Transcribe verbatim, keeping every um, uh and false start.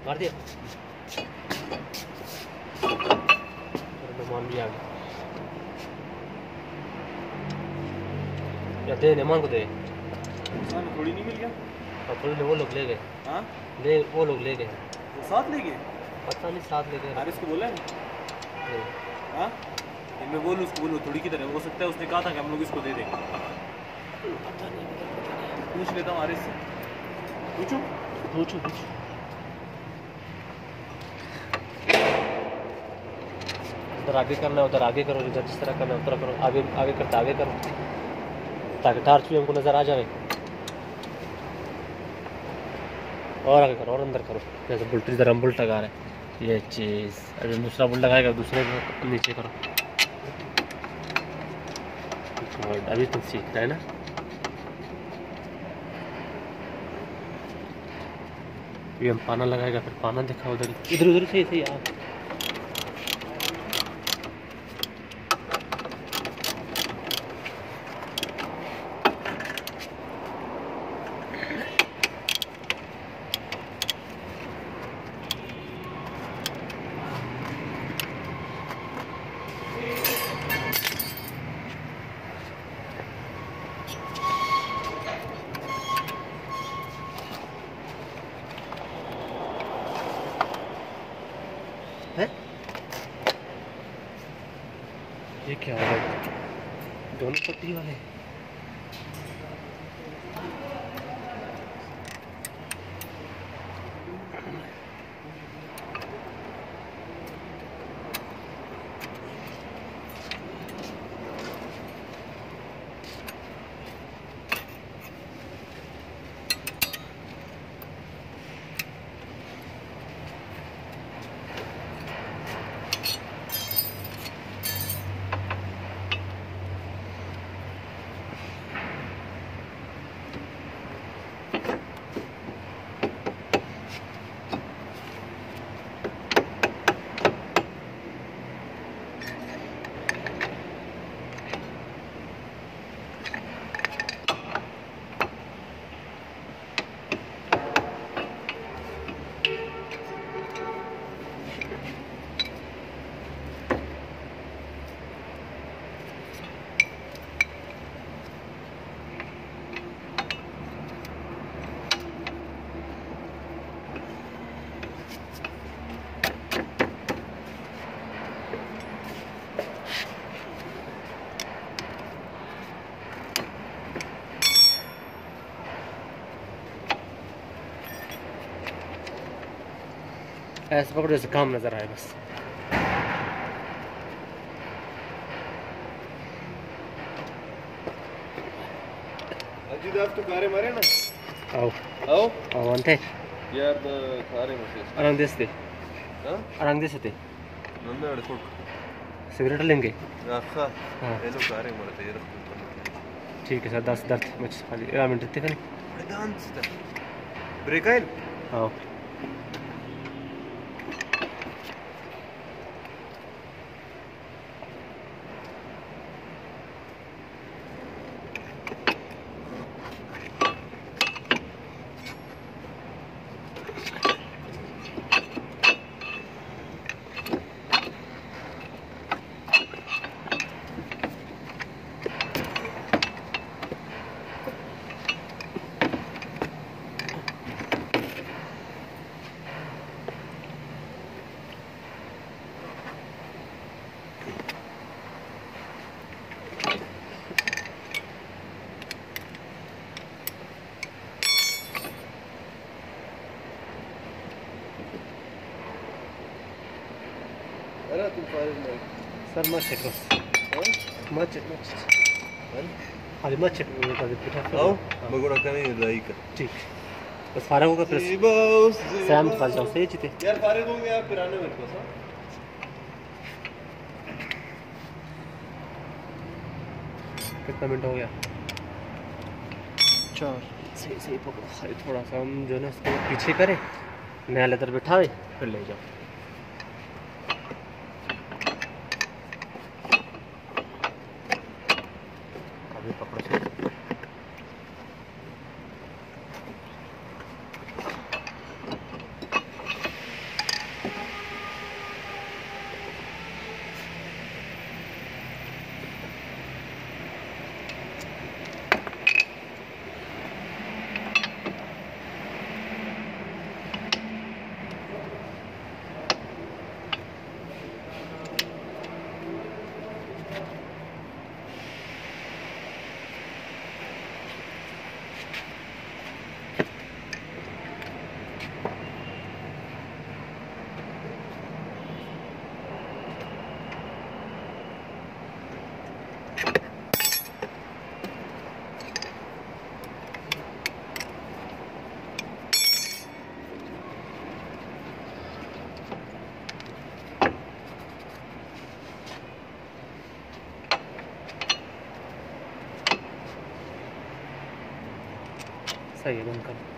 मार दिया। मेहमान भी आ गए। या दे मेहमान को दे। थोड़ी नहीं मिल गया। और थोड़ी वो लोग ले गए। हाँ ले वो लोग ले गए। वो साथ ले गए। पता नहीं साथ ले गए। अरे इसको बोला है। हाँ मैं बोलूँ उसको बोलो थोड़ी की तरह हो सकता है उसने कहा था कि हम लोग इसको दे देंगे। पूछ लेता हूँ आरिस से। पूछो पूछो पूछो। उधर आगे करना है उधर आगे करो, जिधर जिस तरह करना है उधर करो। आगे आगे करते आगे करो ताकि टार्च भी हमको नज़र आ जाए। और आगे करो और अंदर करो। जैसे बुल्ट इधर हम बुल्ट लगा रहे हैं ये चीज़। अगर दूसरा बुल्ट लगाएगा दूसरे को नीचे करो। अभी तुम सीख रहे हैं ना। ये हम पाना लगाएगा फिर पाना दिखा उधर इधर उधर सही सही आप। है ये क्या है दोनों पट्टी वाले। ऐसे पकड़ो जैसे काम नजर आए बस। अजीत आप तो कारे मारे ना। आओ आओ आओ अंते यार कारे मसे अरंग देस दे। हां अरंग देस दे नंदे अडकोट सिगरेट लेंगे। अच्छा हाँ ये लोग कारे मारते यार। ठीक है सर दस दस मिनट खाली एक मिनट देते हैं। डांस ब्रेक आइन आओ अरे तुम फाइल में सर मत चेक बस मत चेक मत खाली मत चेक आओ बगोड़ा कने राई का ठीक बस फारग होगा फिर सैम के पास जाओ सही जीते यार फारग होंगे आप फिर आने मेरे पास। हां कितना मिनट हो गया चार। सही सही पकड़ो खाली थोड़ा सा हम जो है ना इसको पीछे करें नया लेदर बिठावे फिर ले जाओ। अभी पकड़ो से अच्छा ही है बंद कर।